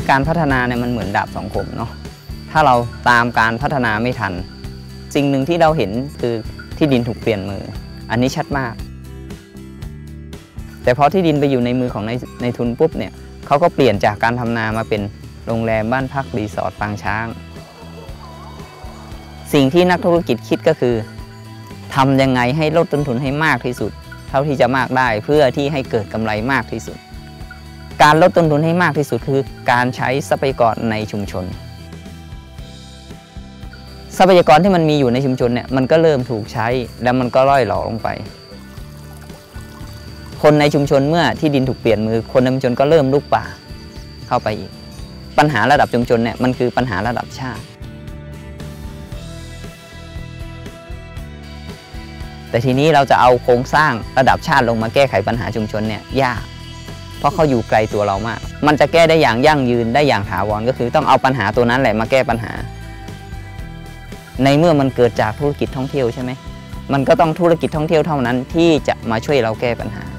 การพัฒนาเนี่ยมันเหมือนดาบสองคมเนาะถ้าเราตามการพัฒนาไม่ทันสิ่งหนึ่งที่เราเห็นคือที่ดินถูกเปลี่ยนมืออันนี้ชัดมากแต่พอที่ดินไปอยู่ในมือของในทุนปุ๊บเนี่ยเขาก็เปลี่ยนจากการทำนามาเป็นโรงแรมบ้านพักรีสอร์ทปางช้างสิ่งที่นักธุรกิจคิดก็คือทำยังไงให้ลดต้นทุนให้มากที่สุดเท่าที่จะมากได้เพื่อที่ให้เกิดกำไรมากที่สุดการลดต้นทุนให้มากที่สุดคือการใช้ทรัพยากรในชุมชนทรัพยากรที่มันมีอยู่ในชุมชนเนี่ยมันก็เริ่มถูกใช้แล้วมันก็ล่อยหลอลงไปคนในชุมชนเมื่อที่ดินถูกเปลี่ยนมือคนในชุมชนก็เริ่มลุกป่าเข้าไปอีกปัญหาระดับชุมชนเนี่ยมันคือปัญหาระดับชาติแต่ทีนี้เราจะเอาโครงสร้างระดับชาติลงมาแก้ไขปัญหาชุมชนเนี่ยยากเพราะเขาอยู่ไกลตัวเรามากมันจะแก้ได้อย่างยั่งยืนได้อย่างถาวรก็คือต้องเอาปัญหาตัวนั้นแหละมาแก้ปัญหาในเมื่อมันเกิดจากธุรกิจท่องเที่ยวใช่ไหมมันก็ต้องธุรกิจท่องเที่ยวเท่านั้นที่จะมาช่วยเราแก้ปัญหา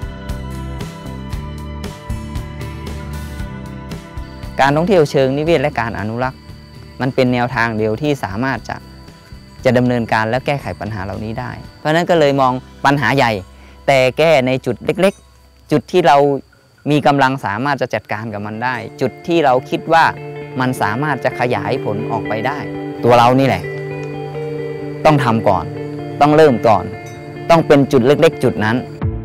การท่องเที่ยวเชิงนิเวศและการอนุรักษ์มันเป็นแนวทางเดียวที่สามารถจะดำเนินการและแก้ไขปัญหาเหล่านี้ได้เพราะฉะนั้นก็เลยมองปัญหาใหญ่แต่แก้ในจุดเล็กๆจุดที่เรามีกำลังสามารถจะจัดการกับมันได้จุดที่เราคิดว่ามันสามารถจะขยายผลออกไปได้ตัวเรานี่แหละต้องทำก่อนต้องเริ่มก่อนต้องเป็นจุดเล็กๆจุดนั้น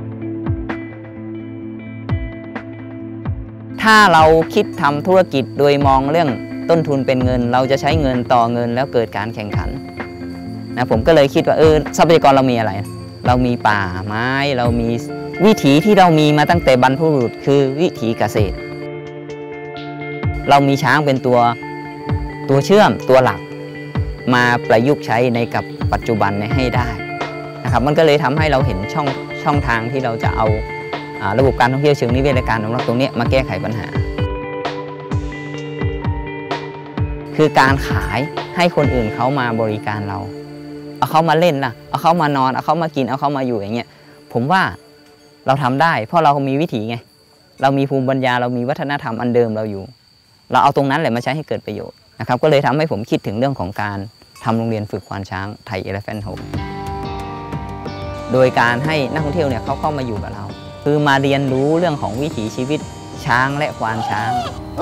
ถ้าเราคิดทำธุรกิจโดยมองเรื่องต้นทุนเป็นเงินเราจะใช้เงินต่อเงินแล้วเกิดการแข่งขันนะผมก็เลยคิดว่าทรัพยากรเรามีอะไรเรามีป่าไม้เรามีวิถีที่เรามีมาตั้งแต่บรรพบุรุษคือวิถีเกษตรเรามีช้างเป็นตัวเชื่อมตัวหลักมาประยุกต์ใช้ในกับปัจจุบันให้ได้นะครับมันก็เลยทำให้เราเห็นช่องทางที่เราจะเอาระบบการท่องเที่ยวเชิงนิเวศและการอนุรักษ์ตรงนี้มาแก้ไขปัญหาคือการขายให้คนอื่นเขามาบริการเราเอาเขามาเล่นนะเอาเขามานอนเอาเขามากินเอาเขามาอยู่อย่างเงี้ยผมว่าเราทำได้เพราะเรามีวิถีไงเรามีภูมิปัญญาเรามีวัฒนธรรมอันเดิมเราอยู่เราเอาตรงนั้นแหละมาใช้ให้เกิดประโยชน์นะครับก็เลยทำให้ผมคิดถึงเรื่องของการทำโรงเรียนฝึกควานช้างไทย Elephant Home โดยการให้นักท่องเที่ยวเนี่ยเขาเข้ามาอยู่กับเราคือมาเรียนรู้เรื่องของวิถีชีวิตช้างและควานช้าง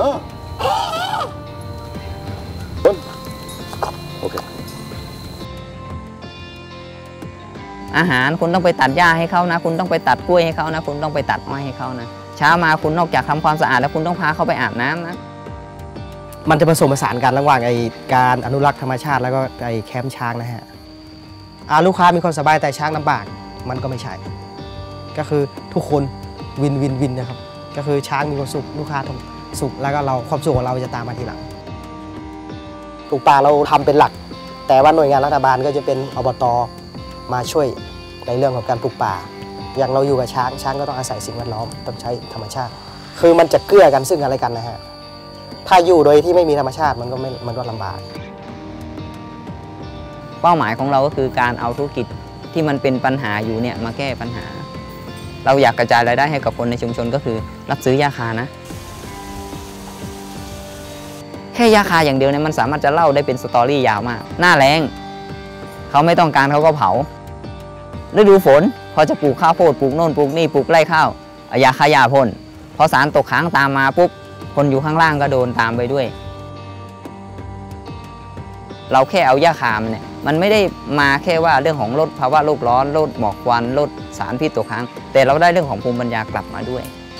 อาหารคุณต้องไปตัดหญ้าให้เขานะคุณต้องไปตัดกล้วยให้เขานะคุณต้องไปตัดอ้อยให้เขานะเช้ามาคุณนอกจากทำความสะอาดแล้วคุณต้องพาเขาไปอาบน้ำนะมันจะผสมผสานกันระหว่างการอนุรักษ์ธรรมชาติแล้วก็แคมป์ช้างนะฮะลูกค้ามีความสบายแต่ช้างลำบากมันก็ไม่ใช่ก็คือทุกคนวินนะครับก็คือช้างมีความสุขลูกค้าสุขแล้วก็ความสุขของเราจะตามมาทีหลังปลูกป่าเราทำเป็นหลักแต่ว่าหน่วยงานรัฐบาลก็จะเป็นอบต.มาช่วยในเรื่องของการปลูกป่าอย่างเราอยู่กับช้างก็ต้องอาศัยสิ่งแวดล้อมต้องใช้ธรรมชาติคือมันจะเกื้อกันซึ่งกันและกันนะฮะถ้าอยู่โดยที่ไม่มีธรรมชาติมันก็ลำบากเป้าหมายของเราก็คือการเอาธุรกิจที่มันเป็นปัญหาอยู่เนี่ยมาแก้ปัญหาเราอยากกระจายรายได้ให้กับคนในชุมชนก็คือรับซื้อยาคานะแค่ยาคาอย่างเดียวเนี่ยมันสามารถจะเล่าได้เป็นสตอรี่ยาวมากหน้าแล้งเขาไม่ต้องการเขาก็เผาฤดูฝนพอจะปลูกข้าวโพดปลูกโน่นปลูกนี่ปลูกไร่ข้าวยาฆ่าหญ้าพ่นพอสารตกค้างตามมาปุ๊บคนอยู่ข้างล่างก็โดนตามไปด้วยเราแค่เอาหญ้าคามเนี่ยมันไม่ได้มาแค่ว่าเรื่องของลดภาวะโลกร้อนลดหมอกควันลดสารพิษตกค้างแต่เราได้เรื่องของภูมิปัญญากลับมาด้วย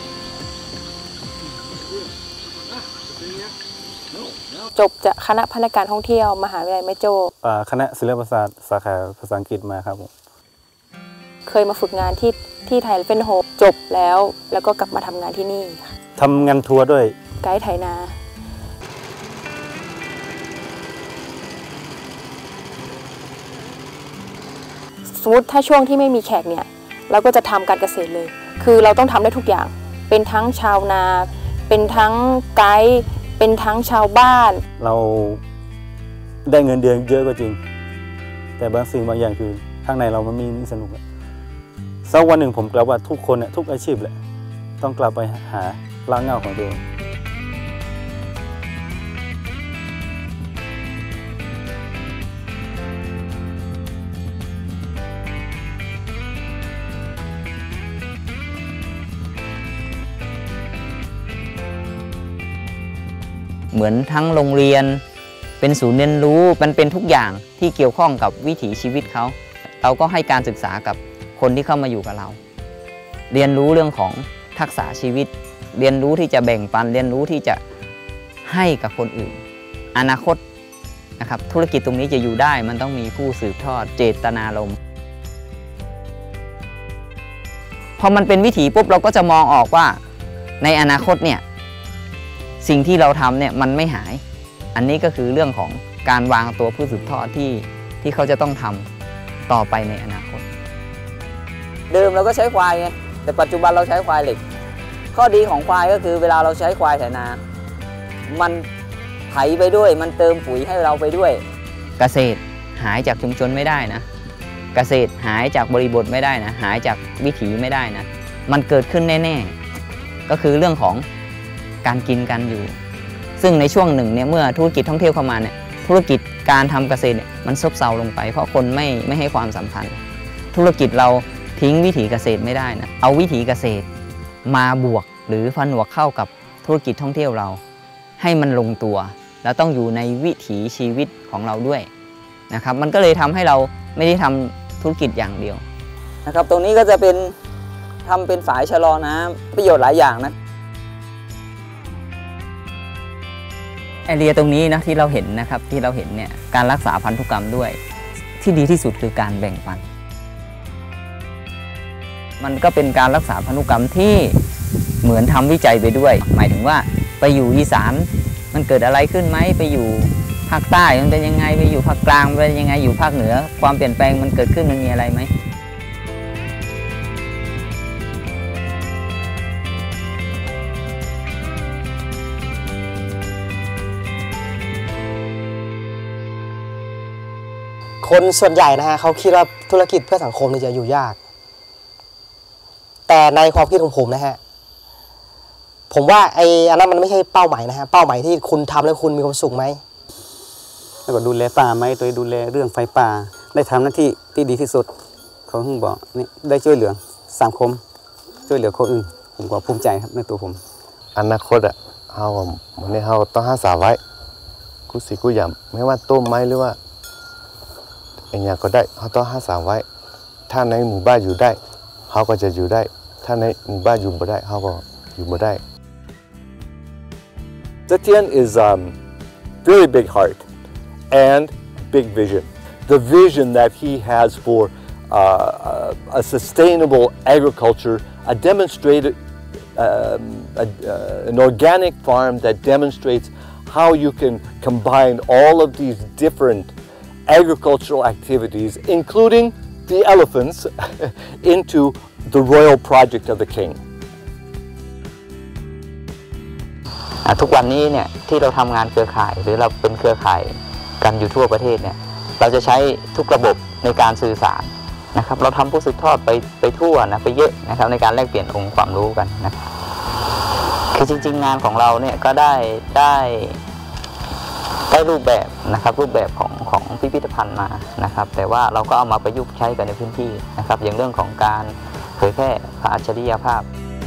จบจากคณะพนักงานท่องเที่ยวมหาวิทยาลัยแม่โจ้คณะศิลปศาสตร์สาขาภาษาอังกฤษมาครับผมเคยมาฝึกงานที่ไทยเป็นโฮจบแล้วก็กลับมาทำงานที่นี่ทำงานทัวร์ด้วยไกด์ไถนาสมมติถ้าช่วงที่ไม่มีแขกเนี่ยเราก็จะทำการเกษตรเลยคือเราต้องทำได้ทุกอย่างเป็นทั้งชาวนาเป็นทั้งไกด์เป็นทั้งชาวบ้านเราได้เงินเดือนเยอะก็จริงแต่บางสิ่งบางอย่างคือข้างในเรามันไม่สนุกสักวันหนึ่งผมกล่าวว่าทุกคนทุกอาชีพแหละต้องกลับไปหารากเหง้าของตัวเองเหมือนทั้งโรงเรียนเป็นศูนย์เรียนรู้มันเป็นทุกอย่างที่เกี่ยวข้องกับวิถีชีวิตเขาเราก็ให้การศึกษากับคนที่เข้ามาอยู่กับเราเรียนรู้เรื่องของทักษะชีวิตเรียนรู้ที่จะแบ่งปันเรียนรู้ที่จะให้กับคนอื่นอนาคตนะครับธุรกิจตรงนี้จะอยู่ได้มันต้องมีผู้สืบทอดเจตนารมณ์พอมันเป็นวิถีปุ๊บเราก็จะมองออกว่าในอนาคตเนี่ยสิ่งที่เราทำเนี่ยมันไม่หายอันนี้ก็คือเรื่องของการวางตัวผู้สืบทอดที่เขาจะต้องทำต่อไปในอนาคตเดิมเราก็ใช้ควายไงแต่ปัจจุบันเราใช้ควายเหล็กข้อดีของควายก็คือเวลาเราใช้ควายไถนามันไถไปด้วยมันเติมปุ๋ยให้เราไปด้วยเกษตรหายจากชุมชนไม่ได้นะเกษตรหายจากบริบทไม่ได้นะหายจากวิถีไม่ได้นะมันเกิดขึ้นแน่ๆก็คือเรื่องของการกินกันอยู่ซึ่งในช่วงหนึ่งเนี่ยเมื่อธุรกิจท่องเที่ยวเข้ามาเนี่ยธุรกิจการทำเกษตรเนี่ยมันซบเซาลงไปเพราะคนไม่ให้ความสำคัญธุรกิจเราทิ้งวิถีเกษตรไม่ได้นะเอาวิถีเกษตรมาบวกหรือผนวกเข้ากับธุรกิจท่องเที่ยวเราให้มันลงตัวแล้วต้องอยู่ในวิถีชีวิตของเราด้วยนะครับมันก็เลยทำให้เราไม่ได้ทำธุรกิจอย่างเดียวนะครับตรงนี้ก็จะเป็นทำเป็นฝายชะลอน้ำประโยชน์หลายอย่างนะแอเรียตรงนี้นะที่เราเห็นนะครับที่เราเห็นเนี่ยการรักษาพันธุกรรมด้วยที่ดีที่สุดคือการแบ่งปันมันก็เป็นการรักษาพันธุกรรมที่เหมือนทำวิจัยไปด้วยหมายถึงว่าไปอยู่อีสานมันเกิดอะไรขึ้นไหมไปอยู่ภาคใต้มันเป็นยังไงไปอยู่ภาคกลางเป็นยังไงอยู่ภาคเหนือความเปลี่ยนแปลงมันเกิดขึ้นมันมีอะไรไหมคนส่วนใหญ่นะฮะเขาคิดว่าธุรกิจเพื่อสังคมนี่จะอยู่ยากแต่ในความคิดของผมนะฮะผมว่าอันนั้นมันไม่ใช่เป้าหมายนะฮะเป้าหมายที่คุณทำแล้วคุณมีความสุขไหมแล้วก็ดูแลป่าไหมตัวดูแลเรื่องไฟป่าได้ทำหน้าที่ที่ดีที่สุดเขาถึงบอกนี่ได้ช่วยเหลือสังคมช่วยเหลือคนอื่นผมก็ภูมิใจครับในตัวผมอนาคตอ่ะวันนี้เราต้องหาสาไว้กุศิกุยามไม่ว่าต้นไม้หรือว่าอย่างก็ได้เขาต้องหาสาไว้ถ้าในหมู่บ้านอยู่ได้เขาก็จะอยู่ได้ถ้าในหมู่บ้านอยู่บ่ได้เขาก็อยู่บ่ได้ Zetian is very big heart and big vision. The vision that he has for a sustainable agriculture, a demonstrated an organic farm that demonstrates how you can combine all of these different agricultural activities, including the elephants, into the royal project of the king. ทุกวันนี้เนี่ยที่เราทำงานเครือข่ายหรือเราเป็นเครือข่ายกันอยู่ทั่วประเทศเนี่ยเราจะใช้ทุกระบบในการสื่อสารนะครับเราทำผู้สืบทอดไปทั่วนะไปเยอะนะครับในการแลกเปลี่ยนองค์ความรู้กันนะคือจริงๆงานของเราเนี่ยก็ได้รูปแบบนะครับรูปแบบของพิพิธภัณฑ์มานะครับแต่ว่าเราก็เอามาประยุกต์ใช้กันในพื้นที่นะครับอย่างเรื่องของการเผยแพร่พระอัจฉริยภาพ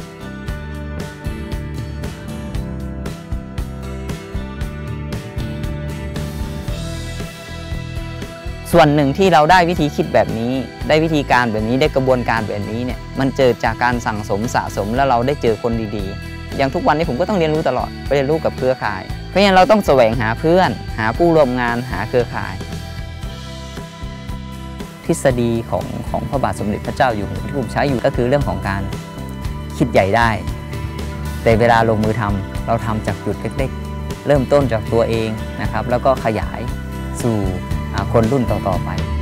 ส่วนหนึ่งที่เราได้วิธีคิดแบบนี้ได้วิธีการแบบนี้ได้กระบวนการแบบนี้เนี่ยมันเกิดจากการสั่งสมสะสมแล้วเราได้เจอคนดีๆอย่างทุกวันนี้ผมก็ต้องเรียนรู้ตลอดไปเรียนรู้กับเครือข่ายเพราะฉะนั้นเราต้องแสวงหาเพื่อนหาผู้ร่วมงานหาเครือข่ายทฤษฎีของพระบาทสมเด็จพระเจ้าอยู่หัวที่ผมใช้อยู่ก็คือเรื่องของการคิดใหญ่ได้แต่เวลาลงมือทำเราทำจากจุดเล็กๆเริ่มต้นจากตัวเองนะครับแล้วก็ขยายสู่คนรุ่นต่อๆไป